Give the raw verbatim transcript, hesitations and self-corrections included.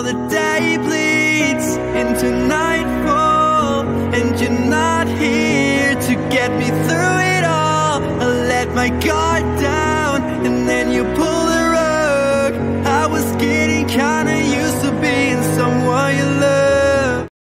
the day bleeds into nightfall, and you're not here to get me through it all. I let my guard